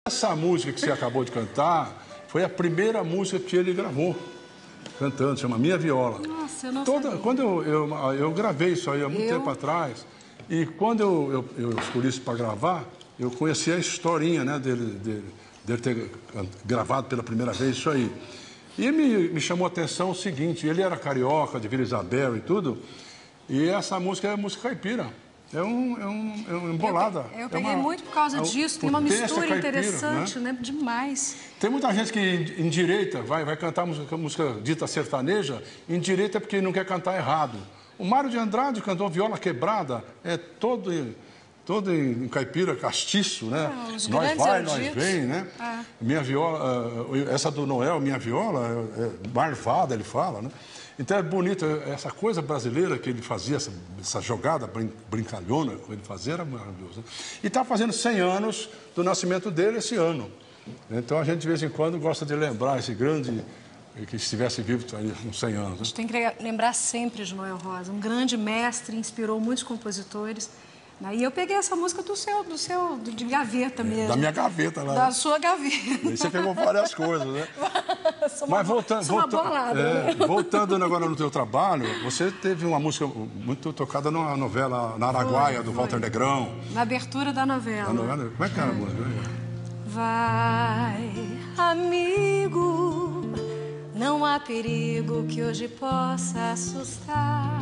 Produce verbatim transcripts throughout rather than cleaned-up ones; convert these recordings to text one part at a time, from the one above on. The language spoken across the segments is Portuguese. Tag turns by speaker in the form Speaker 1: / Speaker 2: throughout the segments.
Speaker 1: Essa música que você acabou de cantar foi a primeira música que ele gravou, cantando, chama Minha Viola.
Speaker 2: Nossa, eu não
Speaker 1: Toda,
Speaker 2: sabia.
Speaker 1: Quando eu, eu, eu gravei isso aí há muito
Speaker 2: Eu?
Speaker 1: tempo atrás, e quando eu, eu, eu escolhi isso para gravar, eu conheci a historinha, né, dele, dele, dele ter gravado pela primeira vez isso aí. E me, me chamou a atenção o seguinte, ele era carioca, de Vila Isabel e tudo, e essa música é música caipira. É um, é um, é uma embolada.
Speaker 2: Eu, eu peguei
Speaker 1: é uma,
Speaker 2: muito por causa
Speaker 1: é um,
Speaker 2: disso, tem uma mistura
Speaker 1: caipira,
Speaker 2: interessante,
Speaker 1: né?
Speaker 2: né? Demais.
Speaker 1: Tem muita gente que endireita, vai, vai cantar música, música dita sertaneja, endireita porque não quer cantar errado. O Mário de Andrade cantou Viola Quebrada, é todo, todo em caipira, castiço, né?
Speaker 2: Ah, os
Speaker 1: nós
Speaker 2: grandes
Speaker 1: vai, nós
Speaker 2: eruditos.
Speaker 1: vem, né?
Speaker 2: Ah.
Speaker 1: Minha viola, essa do Noel, Minha Viola, é, é marvada, ele fala, né? Então é bonito, essa coisa brasileira que ele fazia, essa, essa jogada brin, brincalhona que ele fazia, era maravilhoso. Né? E está fazendo cem anos do nascimento dele esse ano. Então a gente de vez em quando gosta de lembrar esse grande, que estivesse vivo aí uns cem anos. Né?
Speaker 2: A gente tem que lembrar sempre de Noel Rosa, um grande mestre, inspirou muitos compositores. E eu peguei essa música do seu, do seu do, de gaveta mesmo.
Speaker 1: É, da minha gaveta lá.
Speaker 2: Da sua gaveta.
Speaker 1: Aí você pegou várias coisas, né?
Speaker 2: Sou uma,
Speaker 1: Mas voltando,
Speaker 2: sou uma
Speaker 1: volta,
Speaker 2: bolada,
Speaker 1: é,
Speaker 2: né?
Speaker 1: voltando agora no teu trabalho, você teve uma música muito tocada numa novela na Araguaia,
Speaker 2: Foi,
Speaker 1: do
Speaker 2: foi.
Speaker 1: Walter Negrão.
Speaker 2: Na abertura da novela.
Speaker 1: A novela, como é que era a música?
Speaker 2: Vai, amigo, não há perigo que hoje possa assustar.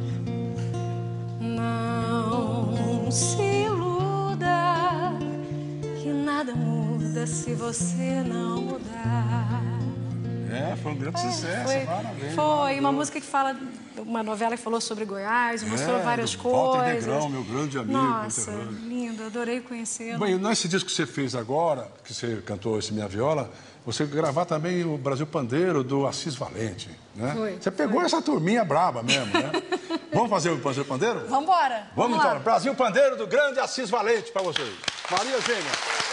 Speaker 2: Não se iluda, que nada muda se você não mudar.
Speaker 1: É, foi um grande
Speaker 2: É,
Speaker 1: sucesso,
Speaker 2: foi,
Speaker 1: parabéns.
Speaker 2: foi uma música que fala, uma novela que falou sobre Goiás, mostrou
Speaker 1: É,
Speaker 2: várias
Speaker 1: do Walter
Speaker 2: coisas.
Speaker 1: Negrão, meu grande amigo.
Speaker 2: Nossa,
Speaker 1: conterrâneo.
Speaker 2: lindo, adorei conhecê-lo.
Speaker 1: Bem, nesse disco que você fez agora, que você cantou esse Minha Viola, você gravar também o Brasil Pandeiro do Assis Valente, né?
Speaker 2: Foi,
Speaker 1: Você pegou
Speaker 2: foi.
Speaker 1: essa turminha braba mesmo, né? Vamos fazer o Brasil Pandeiro?
Speaker 2: Vamos embora.
Speaker 1: Vamos,
Speaker 2: lá.
Speaker 1: então. Brasil Pandeiro do grande Assis Valente para vocês. Maria Eugênia.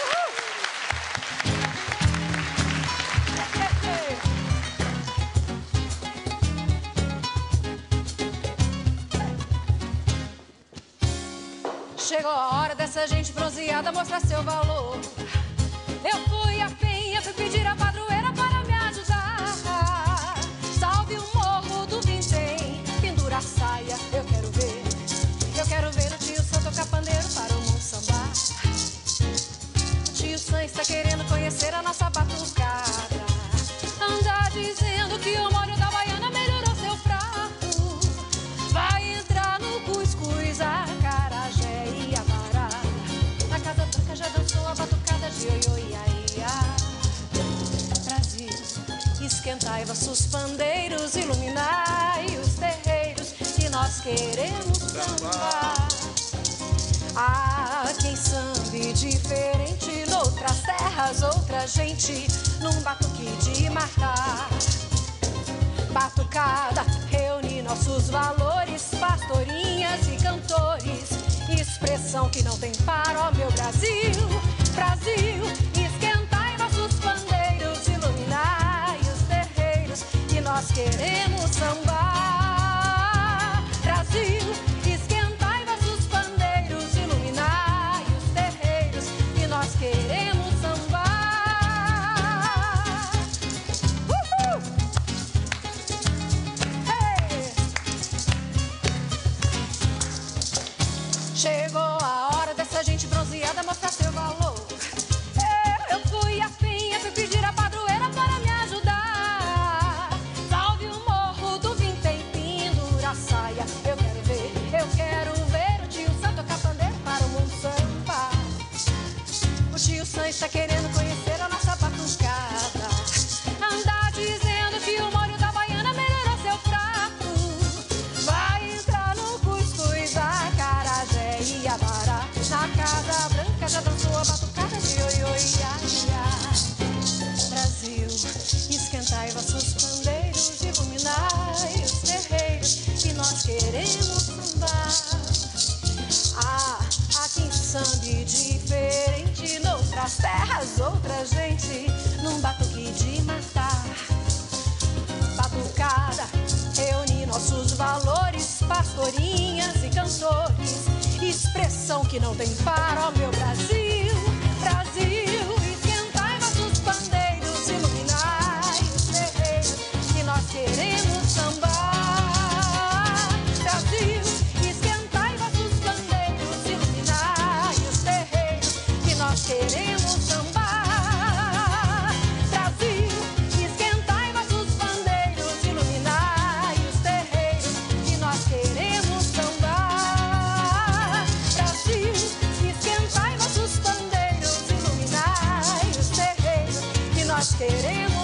Speaker 2: Chegou a hora dessa gente bronzeada mostrar seu valor. Eu fui a penha, fui pedir a padroeira para me ajudar. Salve o morro do Vintém, pendura a saia, eu quero ver. Eu quero ver o tio Sam tocar pandeiro para o mundo sambar. O tio Sam está querendo conhecer a nossa batucada. Anda dizendo que o molho da baiana melhorou seu prato. Vai entrar no cuscuz, acarajé e abará. Na Casa Branca já dançou a batucada de oi, oi, ai, ai. Brasil, esquentai vossos pandeiros, iluminai os terreiros que nós queremos sambar. Ah, quem sambe diferente noutras terras, outra gente num batuque de matar. Batucada reúne nossos valores, pastorinhas e cantores, expressão que não tem par, ó meu Brasil. Brasil, esquentai nossos pandeiros, iluminai os terreiros que nós queremos sambar. Brasil, esquentai nossos pandeiros, iluminai os terreiros que nós queremos sambar. Uhul! Hey! Chegou a hora dessa gente bronzeada mostrar seu valor. Eu, eu fui a penha, fui pedir a padroeira para me ajudar. Salve o morro do Vintém, pendura a saia, eu quero ver. Eu quero ver o tio Sam tocar pandeiro para o mundo sambar. O tio Sam está querendo conhecer a nossa batucada. Anda dizendo que o molho da baiana melhorou seu prato. Vai entrar no cuscuz, acarajé e abará. Na Casa Branca já dançou a batucada de oi, oi, ai, ai. Brasil, esquentai vossos pandeiros, iluminai os terreiros que nós queremos sambar. Ah, há quem sambe diferente noutras terras, outra gente num batuque de matar. Batucada reúne nossos valores, pastorinhas e cantores, expressão que não tem par, ó meu Brasil. Brasil, querendo